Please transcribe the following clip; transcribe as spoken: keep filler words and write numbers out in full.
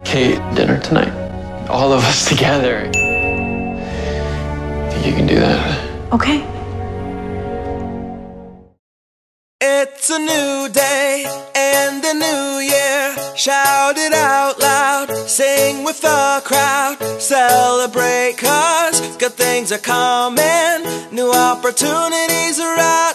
Kate, dinner tonight. All of us together. Think you can do that? Okay. It's a new day and a new year. Shout it out loud, sing with the crowd. Celebrate 'cause good things are coming, new opportunities arise.